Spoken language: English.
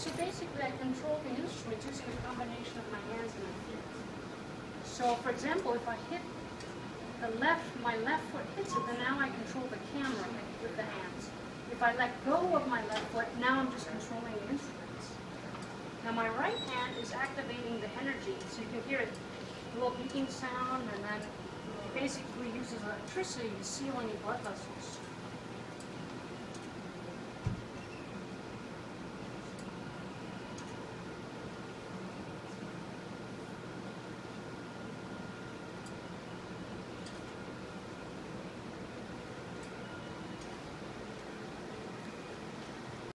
So basically I control the instrument using a combination of my hands and my feet. So for example, if I hit my left foot hits it, then now I control the camera with the hands. If I let go of my left foot, now I'm just controlling the instruments. Now my right hand is activating the energy, so you can hear it, a little beeping sound, and then it basically uses electricity to seal any blood vessels.